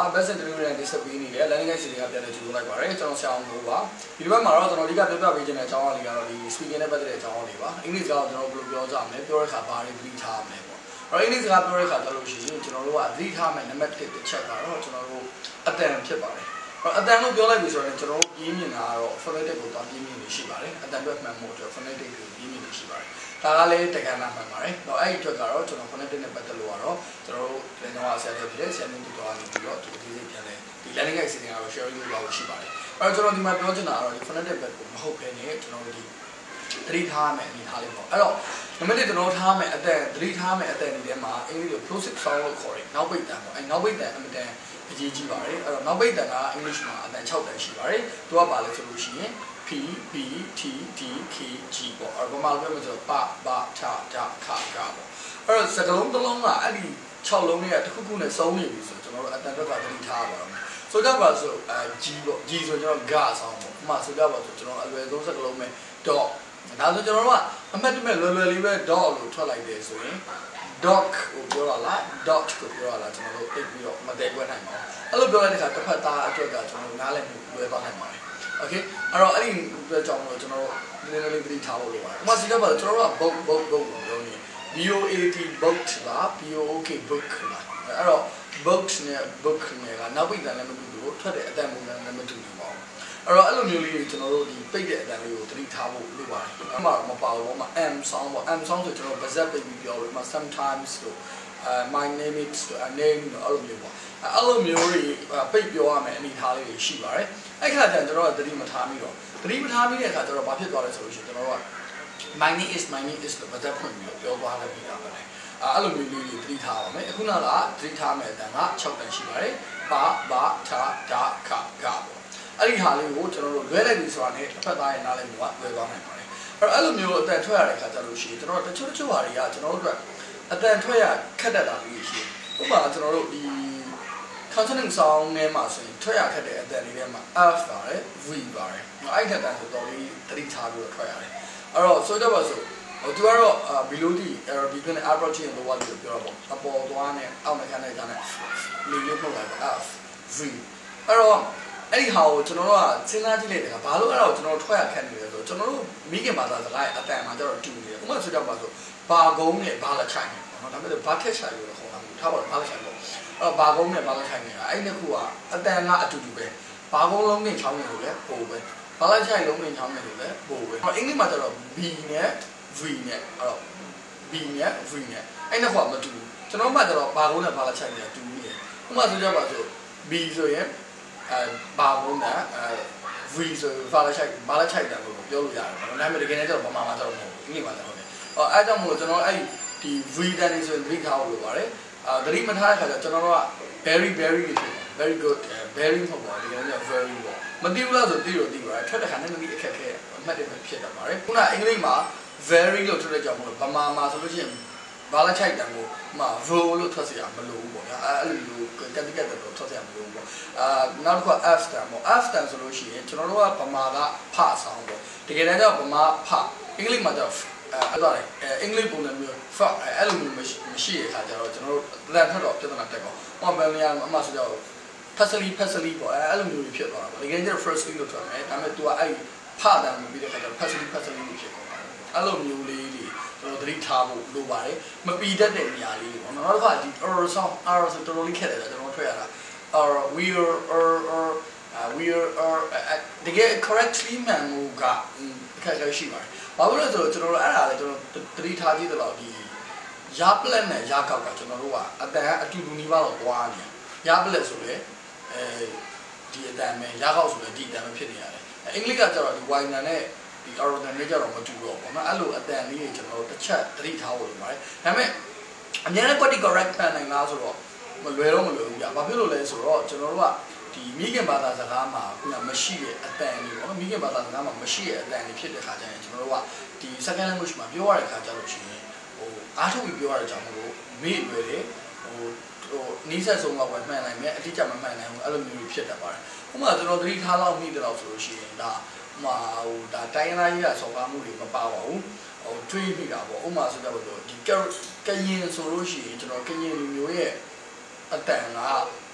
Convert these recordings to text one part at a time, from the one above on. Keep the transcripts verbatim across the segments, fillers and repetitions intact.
best delivery နဲ့ display နေတယ် landing guide စီတွေကပြန်လဲကြိုးလိုက်ပါတယ်ကျွန်တော်ဆရာအောင်လို့ပါဒီဘက်မှာတော့ကျွန်တော်အဓိကပြောပြပေးခြင်းတဲ့အကြောင်းအရာလေးကတော့ဒီ speaking နဲ့ပတ်သက်တဲ့အကြောင်းအရာလေးပါအင်္ဂလိပ်စကားကိုကျွန်တော်ဘယ်လိုပြောကြမလဲပြောတဲ့အခါဘာတွေသတိထားမလဲပေါ့အဲ့တော့အင်္ဂလိပ်စကားပြောတဲ့အခါကျလို့ရှိရင်ကျွန်တော်တို့ကသတိထားမယ်နံပါတ်တစ်တစ်ချက်ကတော့ကျွန်တော်တို့အတန်ဖြစ်ပါတယ်အတန်လို့ပြောလိုက်ပြီဆိုရင်ကျွန်တော်တို့ပြင်းမြင်တာကတော့ phonetic ကိုတော့ပြင်းမြင်နေရှိပါတယ်အတန်အတွက်မှန်ဖို့အတွက် phonetic ကိုပြင်းမြင်နေရှိပါတယ်ဒါကလည်းတက္ကနာမှန်ပါတယ်တော့အဲ့ဒီအတွက်ကတော့ကျွန်တော် phonetic နဲ့ပတ်သက်လို့ကတော့ကျွန်တော်တို့လည်းတော့ဆရာတွေဖြစ်တဲ့ဆရာမျိုးတို့တော့နေပြီးတော့ဒီဒီလေးပြန်လဲဒီ landing guide စီတွေကတော့ sharing လုပ်လို့ရှိပါတယ်အဲ့တော့ကျွန်တော်ဒီမှာပြောချင်တာကတော့ဒီ phonetic ဘက်ကိုမဟုတ်ဘဲနဲ့ကျွန်တော်တို့ဒီသတိထားမယ်အနေထားလေးပေါ့အဲ့တော့နံပါတ်တစ်ကျွန်တော်ထားမယ်အတန်သတိထားမယ်အတန်ဒီထဲမှာအင်္ဂလိပ်လို plosive sound လို့ခေါ်တယ်နောက်ပိတ်တန်ပေါ့အဲ့နောက်ပိတ်တန်အမတန်အရေးကြီးပါတယ်အဲ့တော့နောက်ပိတ်တန်ကအင်္ဂလိပ်မှာအတန်၆တန်ရှိပါတယ်သူကပါလဲဆိုလို့ရှိရင် P B T D K G ပေါ့အဲ့တော့ဘာမှပြောမလို့ဆိုပပထဒခကပေါ့အဲ့တော့စကလုံးတစ်လုံးကအဲ့ဒီ၆လုံးတွေကတစ်ခုခုနဲ့စုံနေပြီဆိုတော့ကျွန်တော်တို့အတန်ဘက်ကသတိထားပါတော့ဆိုကြပါစို့အဲ G ပေါ့ G ဆိုကျွန်တော် G ဆောင်းပေါ့ဥပမာဆိုကြပါစို့ကျွန်တော်အလွယ်ဆုံးစကလုံးပဲ dot ဒါဆိုကျွန်တော်တို့ကအမှတ်တမဲ့လွယ်လွယ်လေးပဲ dot လို့ထွက်လိုက်တယ်ဆိုရင် dog ကိုပြောရလား dot ကိုပြောရလားကျွန်တော်တို့သိပြီးတော့မတည့်ခွဲနိုင်ပါဘူးအဲ့လိုပြောလိုက်တဲ့အခါတစ်ဖက်သားအတွက်ကကျွန်တော်တို့နားလည်မှုလွယ်သွားနိုင်ပါတယ် okay အဲ့တော့အဲ့ဒီအတွက်ကြောင့်မို့ကျွန်တော်တို့နည်းနည်းလေးသတိထားဖို့လိုပါတယ်ဥပမာဆိုကြပါစို့ကျွန်တော်တို့က boat boat boat ကိုပြောနေ B O A T boat လား B O O K book လားအဲ့တော့ boat နဲ့ book နဲ့ကနောက်ပိတ်တန်လည်းမတူဘူးထွက်တဲ့အတန်ပုံစံလည်းမတူဘူးပေါ့အဲ့တော့အဲ့လိုမျိုးလေးတွေကျွန်တော်တို့ဒီပိတ်တဲ့အတန်လေးကိုသတိထားဖို့လိုပါတယ်အဲ့မှာမပါဘူးပေါ့မှာ M sound ပေါ့ M sound ဆိုကျွန်တော်ဗဇက်ပိတ်ပြီးပြောလို့မှာ sometimes လို့ uh my name is a name အဲ့လိုမျိုးပေါ့အဲ့လိုမျိုးတွေပိတ်ပြောရမယ်အနေထားလေးတွေရှိပါတယ်အဲ့ခါကျရင်ကျွန်တော်ကသတိမထားမိတော့သတိမထားမိတဲ့အခါကျတော့ဘာဖြစ်သွားလဲဆိုလို့ရှိရင်ကျွန်တော်တို့က my name is my name is လို့ဗဇက်ဖွင့်ပြီးပြောသွားလိုက်ပြီးတာပဲအဲ့လိုမျိုးလေးတွေသတိထားပါမယ်အခုနကသတိထားမယ်အတန်က၆တန်ရှိပါတယ်ပါပါထဒခကပေါ့အဲ့ဒီဟာလေးကိုကျွန်တော်တို့လွဲလိုက်ပြီဆိုတာနဲ့တစ်ဖက်သားရဲ့နားလည်မှုကလွဲသွားနိုင်ပါတယ်အဲ့တော့အဲ့လိုမျိုးအတန်ထွက်ရတဲ့ခါကျလို့ရှိရင်ကျွန်တော်တို့တချို့တချို့ဟာတွေကကျွန်တော်တို့အတွက်အတန်ထွက်ရခက်တတ်တာလေးရှိတယ်ဥပမာကျွန်တော်တို့ဒီ consonant sound နဲ့မှာဆိုရင်ထွက်ရခက်တဲ့အတန်လေးထဲမှာ f ပါတယ် v ပါတယ်အဲ့ဒီအတန်ဆိုတော့လေးသတိထားပြီးတော့ထွက်ရတယ်အဲ့တော့ဆိုတော့ပါဆိုဟိုသူကတော့ below the Arabic နဲ့ approach ရင်တော့ပြောပြောပေါ့အပေါ်သွားနဲ့အောက်နဲ့ခန်းနဲ့ခန်းနဲ့လေးလေးထုတ်လိုက်ပါ f v အဲ့တော့အဲ့ဒီဟာကိုကျွန်တော်တို့ကစဉ်းစားကြည့်လိုက်တယ်ကဘာလို့အဲ့ဒါကိုကျွန်တော်တို့ထွက်ရခက်နေလဲဆိုတော့ကျွန်တော်တို့မိခင်ဘာသာစကားရဲ့အတန်မှာကျတော့တူနေတယ်ဥပမာဆိုကြပါဆိုဘာကုန်းနဲ့ဘာလက်ချိုင်နဲ့ပေါ့နော်ဒါပေမဲ့ဘာထက်ချိုင်လို့ခေါ်တာမျိုးထားပါတော့ဘာလက်ချိုင်ပေါ့အဲ့တော့ဘာကုန်းနဲ့ဘာလက်ချိုင်နေတာအဲ့ဒီနှစ်ခုကအတန်ကအတူတူပဲဘာကုန်းလုံးနဲ့ချောင်းနဲ့လို့လည်းပို့ပဲဘာလက်ချိုင်လုံးနဲ့ချောင်းနဲ့လို့လည်းပို့ပဲအင်္ဂလိပ်မှာကျတော့ b နဲ့ v နဲ့အဲ့တော့ b နဲ့ v နဲ့အဲ့နှစ်ခုကမတူဘူးကျွန်တော်မှကျတော့ဘာကုန်းနဲ့ဘာလက်ချိုင်နေတာတူနေတယ်ဥပမာဆိုကြပါဆို b ဆိုရင်အဲဘာဘုံနဲ့အဲ v ဆိုဘာလာချိုက်ဘာလာချိုက်တယ်လို့ပြောလို့ရတယ်။ဒါပေမဲ့တကယ်တမ်းကျတော့ဘာမှမကျတော့မဟုတ်ဘူး။ဒီနေ့မှကျတော့ဟုတ်တယ်။အော်အဲကြောင့်မို့ကျွန်တော်အဲ့ဒီ v တန်နေဆိုရင်သတိထားဖို့လိုပါတယ်။အာသတိမထားတဲ့ခါကျကျွန်တော်တို့က very very very good very မဟုတ်ပါဘူး။တကယ်တမ်းကျ very ပေါ့။မသိဘူးလားဆိုသိတော့သိပါတယ်။ထွက်တဲ့ခါနဲ့မသိအခက်ခဲအမှတ်တွေပဲဖြစ်တတ်ပါတယ်။ခုနအင်္ဂလိပ်မှာ very လို့ထွက်တဲ့ကြောင့်မို့လို့ဗမာမှာဆိုလို့ရှိရင်ဘာလာချိုက်တယ်ကိုမှာ vo လို့ထွက်စရာမလိုဘူးပေါ့။အဲ့လိုလိုကတိကတ်တယ်လို့ထွက်စရာမလိုဘူးပေါ့။အာနောက်တစ်ခု f တန်ပေါ့ f တန်ဆိုလို့ရှိရင်ကျွန်တော်တို့ကဗမာကဖဆောင်ပေါ့။တကယ်တမ်းကျဗမာဖအင်္ဂလိပ်မှာကျတော့အဲ့ဒါလေအင်္ဂလိပ်ပုံစံမျိုး f အဲ့လိုမျိုးမရှိတဲ့အခါကျတော့ကျွန်တော်တို့လန်ထက်တော့ပြဿနာတက်ကော။ဟောဘယ်နေရာအမှဆိုတော့ facility facility ပေါ့အဲ့လိုမျိုးဖြစ်သွားတာပေါ့။တကယ်ကျတော့ first thing လို့ထွက်မယ်။ဒါပေမဲ့ तू ကအဲ့ဖတန်ပြီးတဲ့အခါကျတော့ facility facility ဖြစ်သွားတယ်။အဲ့လိုမျိုးလေးတွေကျွန်တော်သတိထားဖို့လိုပါတယ်မပီတတ်တဲ့နေရာလေးပေါ့နော်နောက်တစ်ခါဒီ r sound r ဆိုတော်တော်လေးခက်တယ်ကျွန်တော်ထွက်ရတာ r we are r r we are တကယ် correctly မှန်မှုကခက်ခဲရှိပါတယ်ဘာလို့လဲဆိုတော့ကျွန်တော်တို့အဲ့ဒါလေကျွန်တော်သတိထားကြည့်တော့ဒီရပလက်နဲ့ရကောက်ကကျွန်တော်တို့ကအတန်အတူတူနီးပါးတော့တွားနေရပလက်ဆိုလေအဲဒီအတန်ပဲရကောက်ဆိုလေဒီအတန်ပဲဖြစ်နေရတယ်အင်္ဂလိပ်ကကျတော့ဒီ winer နဲ့ဒီ order နဲ့ကြတော့မတူတော့ဘူးเนาะအဲ့လိုအတန်လေးတွေကျွန်တော်တို့တစ်ချက်သတိထားဖို့လိုပါတယ်ဒါပေမဲ့အများနဲ့ quality correct မှန်နိုင်လားဆိုတော့မလွယ်တော့မလွယ်ဘူးဗျာဘာဖြစ်လို့လဲဆိုတော့ကျွန်တော်တို့ကဒီမိခင်ဘာသာစကားမှာခုနမရှိတဲ့အတန်လေးပေါ့နော်မိခင်ဘာသာစကားမှာမရှိတဲ့အတန်လေးဖြစ်တဲ့ခါကျရင်ကျွန်တော်တို့ကဒီ second language မှာပြောရတဲ့ခါကျလို့ရှိရင်ဟိုအားထုတ်ပြီးပြောရတဲ့ကြောင့်မလို့မေ့လွယ်တယ်ဟိုဟိုနီးစပ်ဆုံးကပဲမှန်နိုင်မယ်အတိအကျမမှန်နိုင်ဘူးအဲ့လိုမျိုးဖြစ်တတ်ပါတယ်ဥပမာကျွန်တော်သတိထားလောက်မိတယ်လို့ဆိုလို့ရှိရင်ဒါမှာဟိုဒါတိုင်းရင်းသားကြီးကစော်ကားမှုတွေမပါပါဘူးဟိုတွေးမိတာပေါ့ဥပမာဆိုတော့ဒီကရင်ဆိုလို့ရှိရင်ကျွန်တော်ကရင်လူမျိုးရဲ့အတန်က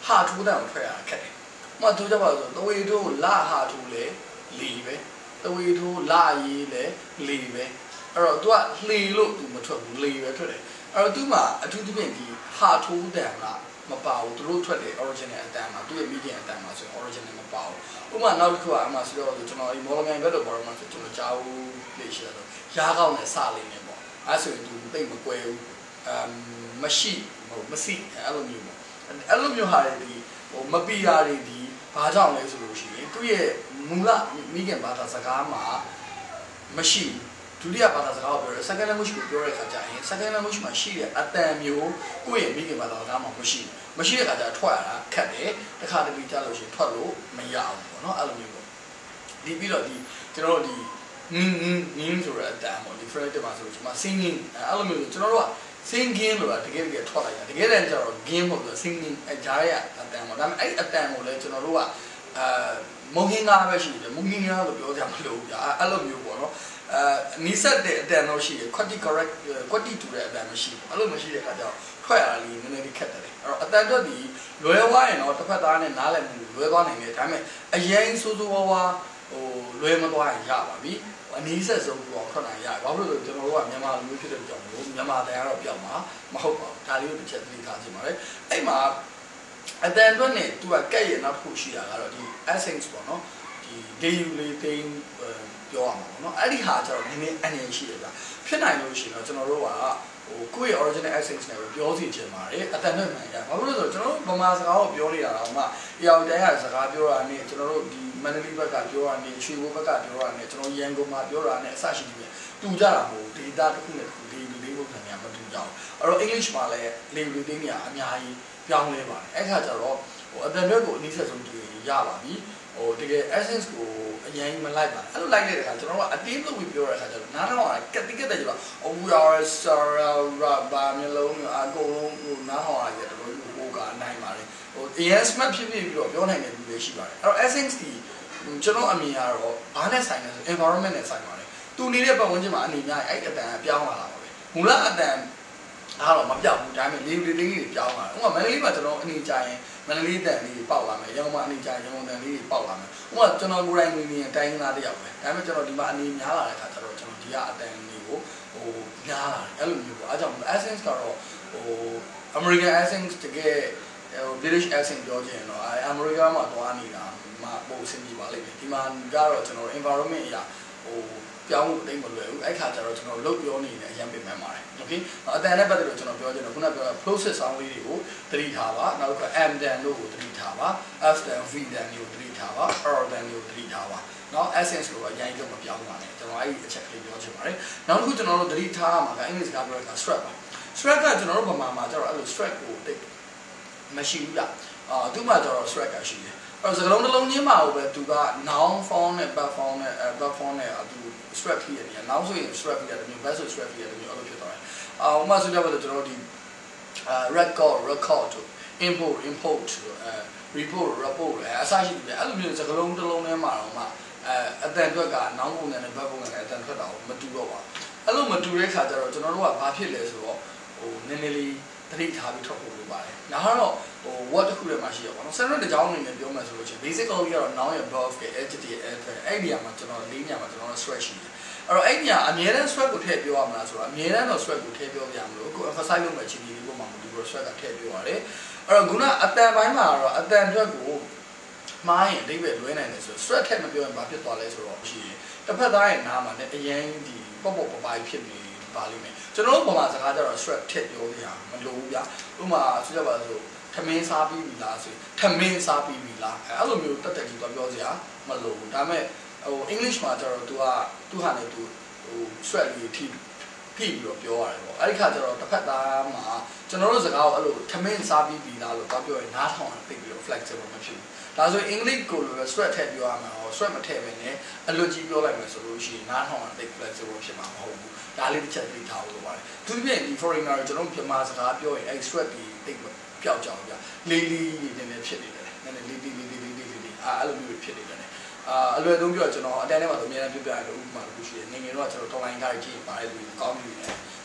ဟာထူးတဲ့ကိုထွက်ရတာခက်တယ်။မှသူကြပါဆိုတဝေထိုးလာဟာထူးလေလီပဲတဝေထိုးလာရေးလေလီပဲအဲ့တော့ तू ကလှေလို့ तू မထွက်ဘူးလေပဲထွက်တယ်အဲ့တော့ तू မှာအထူးသဖြင့်ဒီဟာထိုးတဲ့ကမပါဘူးသူတို့ထွက်တယ် original အတန်မှာသူ့ရဲ့ medium အတန်မှာဆိုရင် original မပါဘူးဥပမာနောက်တစ်ခုကအမှဆိုတော့ကျွန်တော်ဒီ model man ဘက်တော့ဘာလို့မှဆိုကျွန်တော်ကြားဘူးလေရှိတော့ရားကောင်းနဲ့စလိမ့်နေပေါ့အဲ့ဆိုရင် तू တိတ်မကွဲဘူးအမ်မရှိဟိုမစီအဲ့လိုမျိုးပေါ့အဲ့လိုမျိုးဟာတွေဒီဟိုမပီယာတွေဒီဘာကြောင့်လဲဆိုလို့ရှိရင်သူ့ရဲ့မူလ medium ဘာသာစကားမှာမရှိဒုတိယဘာသာစကားကိုပြောရဲ second language ကိုပြောရတဲ့အခါကျရင် second language မှာရှိတဲ့အတန်မျိုးကိုယ့်ရဲ့ medium ဘာသာစကားမှာမရှိမရှိတဲ့အခါကျထွက်ရတာခက်တယ်တစ်ခါတလေကြားလို့ရှိရင်ထွက်လို့မရဘူးပေါ့နော်အဲ့လိုမျိုးပေါ့ဒီပြီးတော့ဒီကျွန်တော်တို့ဒီနင်းနင်းနင်းဆိုတဲ့အတန်ပေါ့ဒီ phrase မှာဆိုလို့ကျွန်မ singing အဲ့လိုမျိုးကျွန်တော်တို့က singing လို့တကယ်တကယ်ထွက်လိုက်တာတကယ်တမ်းကျတော့ game ပေါ့ဆို singing အကြားရအတန်ပေါ့ဒါပေမဲ့အဲ့အတန်ကိုလည်းကျွန်တော်တို့ကအာမုံဟင်းကားပဲရှိတယ်မုံဟင်းကားလို့ပြောကြမလို့ဗျာအဲ့လိုမျိုးပေါ့နော်အာနီးစပ်တဲ့အတန်တော့ရှိတယ် quality correct quality တူတဲ့အတန်မရှိဘူးအဲ့လိုမရှိတဲ့အခါကျတော့ထွက်ရတာလေးနည်းနည်းလေးခက်တယ်အဲ့တော့အတန်တော့ဒီလွယ်သွားရင်တော့တစ်ဖက်သားနဲ့နားလည်မှုလွယ်သွားနိုင်တယ်ဒါပေမဲ့အရင်စိုးစိုးဝါးဝါဟိုလွယ်မသွားရင်ရပါပြီအနည်းဆက်ဆုံးတော့ထွက်နိုင်ရဘာလို့လဲဆိုကျွန်တော်တို့ကမြန်မာလူမျိုးဖြစ်တဲ့ကြောင့်မို့မြန်မာတန်ကတော့ပြောက်မှာမဟုတ်ပါဘူးဒါလေးကိုတစ်ချက်သတိထားကြည့်ပါလေအဲ့မှာအတန်အတွက်နဲ့သူကကက်ရဲ့နောက်တစ်ခုရှိတာကတော့ဒီ essence ပေါ့နော်ဒီ daily လေးသိန်းပြောရမှာပေါ့နော်အဲ့ဒီဟာကျတော့နည်းနည်းအနေရှိတယ်ဗျဖြစ်နိုင်လို့ရှိရင်တော့ကျွန်တော်တို့ကဟိုကိုယ့်ရဲ့ original essence နဲ့ပဲပြောစီချင်ပါတယ်အတန်နဲ့မှန်ရဘာလို့လဲဆိုတော့ကျွန်တော်တို့ဗမာစကားကိုပြောနေတာတော့မှအရာတိုင်းဟာစကားပြောတာနဲ့ကျွန်တော်တို့ဒီမန္တလေးဘက်ကပြောတာနဲ့ရွှေဘိုးဘက်ကပြောတာနဲ့ကျွန်တော်ရန်ကုန်မှာပြောတာနဲ့အစရှိတယ်တူကြတာမဟုတ် data တစ်ခုနဲ့တစ်ခုဒီလူလေးဘုခံများမတူကြဘူးအဲ့တော့ English မှာလည်းလေလူသိနေရအများကြီးပြောင်းလဲပါတယ်အဲ့ခါကျတော့ဟိုအတန်တွေကိုအနည်းဆက်ဆုံးကြည့်ရပါပြီဟိုတကယ် essence ကိုအရင်မလိုက်ပါအဲ့လိုလိုက်တဲ့အခါကျွန်တော်တို့ကအတင်းလို့ပြောရတဲ့အခါကျတော့နားထောင်ရကတိကတဲ့ကျတော့အဝူရဆရာရာဘာမျိုးလုံးအကုန်လုံးဟိုနားထောင်ရတဲ့တော်တော်ဟိုကအနိုင်ပါလေဟို A S မှဖြစ်ဖြစ်ပြီးတော့ပြောနိုင်တဲ့လူတွေရှိပါတယ်အဲ့တော့ essence ဒီကျွန်တော်အမြင်ကတော့ဘာနဲ့ဆိုင်လဲဆို environment နဲ့ဆိုင်ပါတယ်သူနေတဲ့ပတ်ဝန်းကျင်မှာအနေများအဲ့အတန်ပြောင်းလာတာပါပဲမူလအတန်အားတော့မပြောက်ဘူးဒါပေမဲ့လေးလေးလေးတွေပြောင်းလာတယ်ဥပမာမန္တလေးမှာကျွန်တော်အနေကြရင်မန္တလေးတန်လေးပေါက်လာမယ်ရန်ကုန်မှာအနေကြရင်ရန်ကုန်တန်လေးပေါက်လာမယ်ဥပမာကျွန်တော်ကိုယ်တိုင်နေနေတိုင်းသားတယောက်ပဲဒါပေမဲ့ကျွန်တော်ဒီမှာအနေများလာတဲ့အခါကျတော့ကျွန်တော်ဒီကအတန်လေးကိုဟိုများလာတယ်အဲ့လိုမျိုးပေါ့အဲကြောင့် essence ကတော့ဟို American essence တကယ်ဟို British accent ပြောချင်တော့အဲ America မှာသွားနေတာမှာပုံစံကြီးပါလိမ့်မယ်ဒီမှာကတော့ကျွန်တော် environment အရာဟိုပြောင်းဖို့တိတ်မလွယ်ဘူးအဲ့ခါကျတော့ကျွန်တော်လုတ်ပြောနေတယ်အရင်ပြင်မှန်းပါတယ် okay အတန်နဲ့ပတ်သက်လို့ကျွန်တော်ပြောချင်တော့ခုနပြော process sound လေးတွေကိုသတိထားပါနောက်က m dan လို့ကိုသတိထားပါ f dan v dan ကိုသတိထားပါ r dan ကိုသတိထားပါเนาะ essence ကိုအရင်ကမပြောင်းပါနဲ့ကျွန်တော်အဲ့ဒီအချက်ကလေးပြောချင်ပါတယ်နောက်တစ်ခုကျွန်တော်တို့သတိထားမှာကအင်္ဂလိပ်စကားပြောတာ strap ပါ strap ကကျွန်တော်တို့ဗမာမှာကျတော့အဲ့လို strap ကိုတိတ်မရှိဘူးလားအာသူ့မှာကျတော့ strap ကရှိတယ်အဲ့စကလုံးတစ်လုံးချင်းမှာပဲသူက noun form နဲ့ verb form နဲ့ verb form နဲ့သူ strap ဖြစ်ရတယ် noun ဆိုရင် strap ဖြစ်ရတယ်မျိုး verb ဆို strap ဖြစ်ရတယ်မျိုးအဲ့လိုဖြစ်သွားတယ်အာဥပမာဆိုကြပါတော့ကျွန်တော်ဒီအာ record record import import အဲ report report အဲအစရှိတယ်အဲ့လိုမျိုးစကလုံးတစ်လုံးထဲမှာတော့မှအဲအတန်အတွက်က noun ပုံစံနဲ့ verb ပုံစံနဲ့အတန်ထွက်တာကိုမတူတော့ပါဘူးအဲ့လိုမတူတဲ့ခါကျတော့ကျွန်တော်တို့ကဘာဖြစ်လဲဆိုတော့ဟိုနည်းနည်းလေးသတိထားပြီးထွက်ဖို့လိုပါတယ်။ဒါကတော့ဟို word တစ်ခုထဲမှာရှိရပါတော့။ sentence တစ်ကြောင်းအနေနဲ့ပြောမှဆိုလို့ချင်း basically ကတော့ noun ရဲ့ verb ရဲ့ adjective adverb အဲ့ဒီနေရာမှာကျွန်တော်လေးနေရာမှာကျွန်တော် stress ရှိတယ်။အဲ့တော့အဲ့ဒီနေရာအမြဲတမ်း stress ကိုထည့်ပြောရမလားဆိုတော့အမြဲတမ်းတော့ stress ကိုထည့်ပြောပြရမလို့ကို emphasize လုပ်မဲ့ချင်းဒီလေးပုံမှာမတူဘူး stress ကထည့်ပြောရတယ်။အဲ့တော့ခုနအတန်ပိုင်းမှာတော့အတန်အတွက်ကိုမှားရင်အဓိပ္ပာယ်လွဲနိုင်တယ်ဆိုတော့ stress ထည့်မပြောရင်ဘာဖြစ်သွားလဲဆိုတော့ရှိရင်တစ်ဖက်သားရဲ့နားမှာလည်းအရင်ဒီပေါ့ပေါ့ပပဖြစ်နေပါလိမ့်မယ်ကျွန်တော်တို့ပုံမှန်စကားကြတော့ strap ထည့်ပြောရမလို့ဘူးဗျဥပမာဆိုကြပါစို့ထမင်းစားပြီးပြီလားဆိုထမင်းစားပြီးပြီလားအဲ့လိုမျိုးတက်တက်ကြီးတော့ပြောစရာမလိုဘူးဒါပေမဲ့ဟို English မှာကျတော့ तू ကသူ့ဟာနဲ့ तू ဟို strap လေးထိဖိပြီးတော့ပြောရတယ်ပေါ့အဲ့ဒီခါကျတော့တစ်ဖက်သားမှာကျွန်တော်တို့စကားကိုအဲ့လိုထမင်းစားပြီးပြီလားလို့ပြောရင်နားထောင်ရင်သိပြီးတော့ flexible မဖြစ်ဘူးဒါဆို English ကိုလိုပဲ strap ထည့်ပြောရမှာဟော strap မထည့်ဘဲနဲ့အလွတ်ကြီးပြောလိုက်မယ်ဆိုလို့ရှိရင်နားထောင်ရင်သိ flexible ဖြစ်မှာမဟုတ်ဘူးဒါလေးတစ်ချက်သိထားဖို့လိုပါတယ်သူပြည့်ဒီ foreigner ကျွန်တော်မြန်မာစကားပြောရင် extract ဒီတိတ်ပျောက်ကြအောင်ဗျလေးလေးနည်းနည်းဖြစ်နေတယ်နည်းနည်းလေးလေးလေးလေးလေးလေးအာအဲ့လိုမျိုးဖြစ်နေတယ်အာအလွယ်သုံးပြောကျွန်တော်အတန်းထဲမှာဆိုအများအားပြပြရလို့ဥပမာတစ်ခုရှိတယ်ငငယ်တော့ကျွန်တော် online ကားကြီးပါတယ်လူကောင်းပြီမ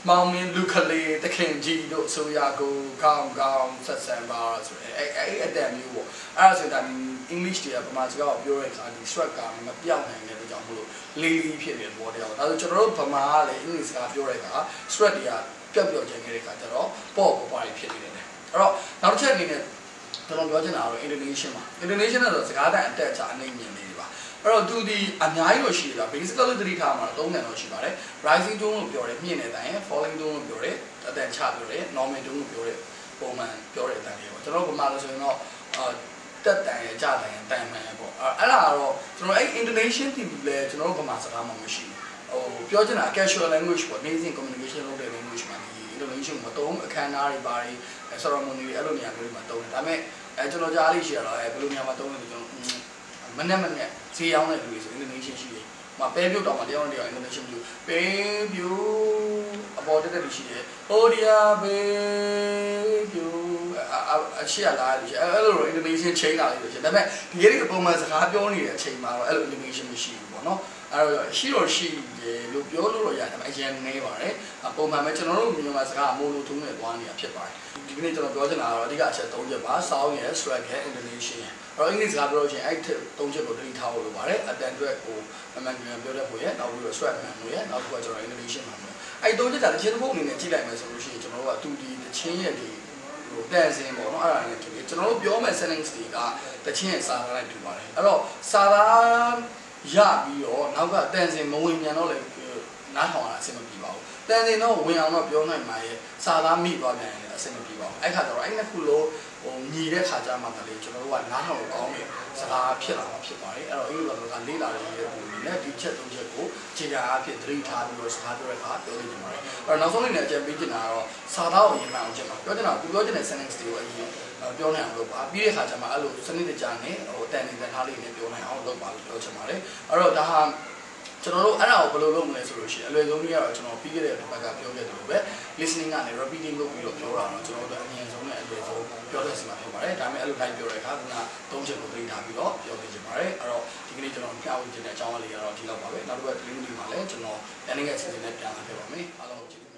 မောင်မင်းလူခလေးတခင်ကြီးတို့ဆိုရကိုကောင်းကောင်းဆက်ဆံပါဆိုရဲအဲအဲအတန်မျိုးပေါ့အဲ့ဒါဆိုတာ English တွေကပမာစကားကိုပြောတဲ့အခါဒီ stress ကမပြောင်းနိုင်တဲ့အတွက်ကြောင့်မလို့လေးလေးဖြစ်နေတဲ့ဘောတရားပေါ့ဒါဆိုကျွန်တော်တို့ဗမာကလည်း English စကားပြောတဲ့အခါ stress တွေကပျောက်ပျောက်ကျန်နေတဲ့အခါကျတော့ပေါ့ပေါ့ပါဖြစ်နေတယ်အဲ့တော့နောက်တစ်ချက်အနေနဲ့ကျွန်တော်ပြောချင်တာကတော့ Indonesian မှာ Indonesian ကတော့စကားတန်အတက်ချာအနေမြင်နေတယ်ပါအဲ့တော့သူဒီအများကြီးလို့ရှိတာ basically သတိထားမှာတော့သုံးတယ်လို့ရှိပါတယ် rising tone လို့ပြောတယ်မြင့်တဲ့အတိုင်း falling tone လို့ပြောတယ်အတန်ချပြောတယ် normal tone လို့ပြောတယ်ပုံမှန်ပြောတဲ့အတိုင်းလေးပေါ့ကျွန်တော်ဗမာလို့ဆိုရင်တော့အာတက်တန်ရကြတန်ရတန်မှန်ပေါ့အဲ့ဒါကတော့ကျွန်တော်အဲ့ Indonesian တီးလဲကျွန်တော်ဗမာစကားမှမရှိဘူးဟိုပြောချင်တာ casual language ပေါ့ amazing communication လုပ်တဲ့ language မှာဒီ Indonesian မှာတုံးအခမ်းအနားတွေပါတယ် ceremony တွေအဲ့လိုနေရာမျိုးတွေမှာတုံးတယ်ဒါပေမဲ့အဲကျွန်တော်ကြားလေးရှိရတော့အဲဘယ်လိုနေရာမှာတုံးလဲဆိုကျွန်တော်မနဲ့မနဲ့ဈေးရောင်းတဲ့လူတွေဆို Indonesian ရှိတယ်မပဲပြုတ်တော့မှတရားဝင်တရား Indonesian ပြုတ်ပဲပြုတ်အပေါ်တက်တက်လူရှိတယ်ဟိုဒီယာပဲပြုတ်အရှိရလားလူရှိအဲ့လို Indonesian chain လာလေးလို့ရှိတယ်ဒါပေမဲ့ဒီရေးတွေပုံမှန်စကားပြောနေတဲ့အချိန်မှာတော့အဲ့လို Indonesian မရှိဘူးပေါ့နော်အဲ့တော့ရှိတော့ရှိတယ်လို့ပြောလို့တော့ရတယ်ဒါပေမဲ့အရင်နေပါတယ်ပုံမှန်ပဲကျွန်တော်တို့မြန်မာစကားအမိုးလို့ထုံးနေသွားနေတာဖြစ်ပါတယ်ဒီကနေ့ကျွန်တော်ပြောချင်တာကတော့အဓိကအချက်၃ချက်ပါ sound ရယ် swag ရယ် Indonesian ရယ်အဲ့တော့ English စကားပြောလို့ရှိရင်အဲ့ဒီ၃ချက်ကိုတတိထားဖို့လိုပါတယ်အတန်အတွက်ကိုအမှန်ကန်ပြောတတ်ဖို့ရယ်နောက်ပြီးတော့ swag မှန်ဖို့ရယ်နောက်တစ်ခုကကျွန်တော် Indonesian မှန်ဖို့အဲ့၃ချက်တာတစ်ချက်တစ်ခုအနေနဲ့ကြည့်လိုက်မယ်ဆိုလို့ရှိရင်ကျွန်တော်တို့ကသူဒီတချင်းရဲ့ဒီဟိုတန်စင်ပေါ့နော်အဲ့ဒါနဲ့တူတယ်ကျွန်တော်တို့ပြောမဲ့ sentence တွေကတချင်းရဲ့စာသားလိုက်တူပါတယ်အဲ့တော့စာသားရပြီးတော့နောက်ကတန်စင်မဝင်မြန်တော့လေနားထောင်ရတာအဆင်မပြေပါဘူးတန်စင်တော့ဝင်အောင်တော့ပြောနိုင်မှာရဲ့စာသားမိသွားပြန်ရင်အဆင်မပြေပါဘူးအဲ့ခါကျတော့အဲ့နှစ်ခုလုံးဟိုညီတဲ့ခါကျမှလည်းကျွန်တော်တို့ကနားထောင်လို့ကောင်းတဲ့စကားဖြစ်လာမှာဖြစ်ပါတယ်အဲ့တော့အဲ့လိုတော့ကလေးလာတဲ့ပုံတွေနဲ့ဒီချက်သုံးချက်ကိုခြေရာအဖြစ်သတိထားပြီးတော့စကားပြောတဲ့အခါပြောနေကြပါတယ်အဲ့တော့နောက်ဆုံးအနေနဲ့အကြံပေးချင်တာကတော့စာသားကိုရင်မှအောင်ချက်ပါပြောချင်တာသူပြောချင်တဲ့ sentence တွေကိုအရင်ပြောနိုင်အောင်လုပ်ပါပြီးတဲ့ခါကျမှအဲ့လိုစနစ်တကျနဲ့ဟိုတန်နေတဲ့ထားလေးနဲ့ပြောနိုင်အောင်လုပ်ပါလို့ပြောချင်ပါတယ်အဲ့တော့ဒါဟာကျွန်တော်တို့အဲ့ဒါကိုဘယ်လိုလုပ်မလဲဆိုလို့ရှိရင်အလွယ်ဆုံးကြီးကတော့ကျွန်တော်ပြီးခဲ့တဲ့တစ်ပတ်ကပြောခဲ့တယ်လို့ပဲ listening ကနေ repeating လုပ်ပြီးတော့ပြောတာတော့ကျွန်တော်တို့အရင်ဆုံးနဲ့အလွယ်ဆုံးပြောတဲ့စီမှာဖြစ်ပါတယ်ဒါပေမဲ့အဲ့လို live ပြောတဲ့အခါကသုံးချက်ကိုသိထားပြီးတော့ပြောနေကြပါတယ်အဲ့တော့ဒီကနေ့ကျွန်တော်ပြဝေချင်တဲ့အကြောင်းအရာလေးကတော့ဒီလောက်ပါပဲနောက်တစ်ပတ် clinic မှာလည်းကျွန်တော် learning ရဲ့အစီအစဉ်နဲ့ပြန်လာခဲ့ပါမယ်အားလုံးကျေးဇူး